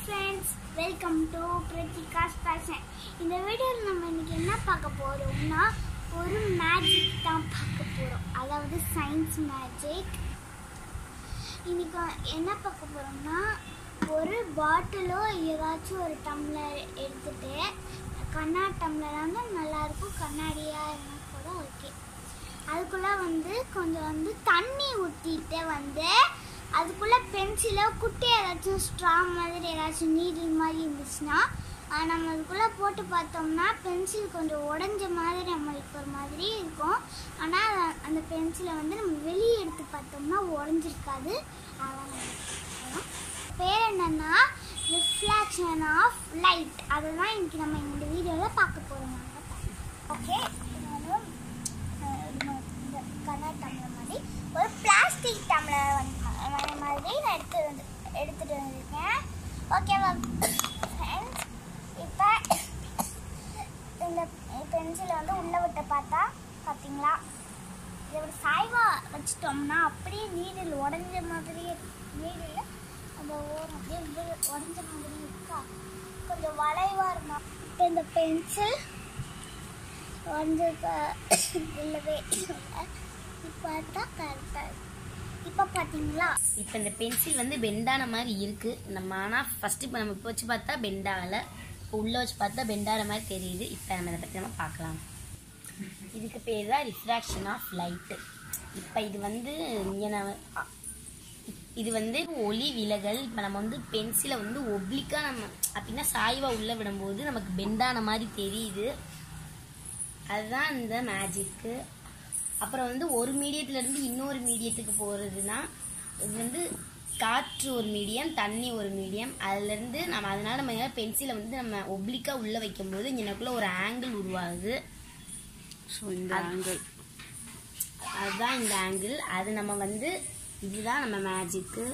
friends, welcome to Pratika's Passion. In the video நம்ம இன்னைக்கு என்ன பார்க்க போறோம்னா ஒரு மேஜிக் தான் பார்க்க போறோம். அதாவது சயின்ஸ் மேஜிக். இன்னைக்கு என்ன பார்க்க போறோம்னா ஒரு பாட்டிலோ ஏதாச்சும் ஒரு டம்ளர் எடுத்துட்டு கண்ணாடி டம்ளரா இருந்தா நல்லா இருக்கும், கண்ணாடியா இருந்தா கூட ஓகே. அதுக்குள்ள கொஞ்சம் தண்ணி ஊத்திட்டு அதுக்குள்ள பென்சிலோ குட்டி ஏதாச்சும் ஸ்ட்ரா மாதிரி ஏதாச்சும் நீடில் மாதிரி இருந்துச்சுன்னா நம்ம அதுக்குள்ள போட்டு பார்த்தோம்னா பென்சில் கொஞ்சம் உடஞ்ச மாதிரி நம்மளுக்கு ஒரு மாதிரி இருக்கும். ஆனால் அந்த பென்சிலை நம்ம வெளியே எடுத்து பார்த்தோம்னா உடஞ்சிருக்காது. அதான் பேர் என்னன்னா ரிஃப்ளெக்ஷன் ஆஃப் லைட். அதுதான் இன்னைக்கு நம்ம இந்த வீடியோவில் பார்க்க போகிறோம். ஓகே, இந்த கண்ணாடி டம்ளர் மாதிரி ஒரு பிளாஸ்டிக் டம்ளர் மாதிரி நான் எடுத்துட்டு வந்திருக்கேன். ஓகேவா ஃப்ரெண்ட்ஸ், இப்போ இந்த பென்சிலை உள்ளே விட்டு பார்த்தீங்களா, இதை ஒரு சாய்வாக வச்சுட்டோம்னா அப்படியே நீடில் உடஞ்ச மாதிரியே நீடில் அந்த ஓரம் அப்படியே உடஞ்ச மாதிரி இருக்கா, கொஞ்சம் வளைவாக இருந்தால். இப்போ இந்த பென்சில் உடஞ்சிருக்க இல்லவே இல்லை. இப்போ தான் கரெக்டாக இருக்கு. இப்போ பார்த்தீங்களா, இப்போ இந்த பென்சில் பெண்டான மாதிரி இருக்கு. நம்ம ஆனால் ஃபர்ஸ்ட் இப்போ நம்ம இப்போ வச்சு பார்த்தா பெண்டாகலை, இப்போ உள்ளே வச்சு பார்த்தா பெண்டாகிற மாதிரி தெரியுது. இப்போ நம்ம இதை பற்றி நம்ம பார்க்கலாம். இதுக்கு பேர் தான் ரிஃப்ராக்ஷன் ஆஃப் லைட்டு. இப்போ இது ஒளி விலகல். இப்போ நம்ம பென்சிலை ஒப்ளிக்காக நம்ம அப்படின்னா சாய்வாக உள்ளே விடும்போது நமக்கு பெண்டான மாதிரி தெரியுது. அதுதான் இந்த மேஜிக்கு. அப்புறம் ஒரு மீடியத்துலேருந்து இன்னொரு மீடியத்துக்கு போகிறதுனா இது காற்று ஒரு மீடியம், தண்ணி ஒரு மீடியம். அதுலேருந்து அதனால நம்ம பென்சிலை நம்ம ஒப்ளிக்காக உள்ளே வைக்கும்போது எனக்குள்ள ஒரு ஆங்கிள் உருவாகுது. ஸோ இந்த ஆங்கிள், அதுதான் இந்த ஆங்கிள். அது நம்ம இதுதான் நம்ம மேஜிக்கு.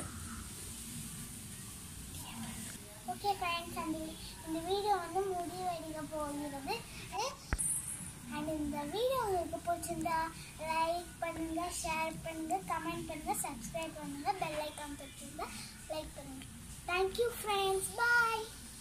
ஓகே ஃப்ரெண்ட்ஸ், இந்த வீடியோ முடிவடைக்க போகிறது. அண்ட் இந்த வீடியோ உங்களுக்கு பிடிச்சிருந்தா லைக் பண்ணுங்க, ஷேர் பண்ணுங்க, கமெண்ட் பண்ணுங்க, சப்ஸ்கிரைப் பண்ணுங்க, பெல் ஐக்கான் தட்டுங்க, லைக் பண்ணுங்க. தேங்க்யூ ஃப்ரெண்ட்ஸ், பாய்.